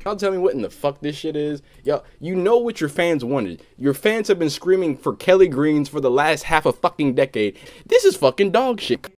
Y'all tell me what in the fuck this shit is? Y'all, you know what your fans wanted. Your fans have been screaming for Kelly Greens for the last half a fucking decade. This is fucking dog shit.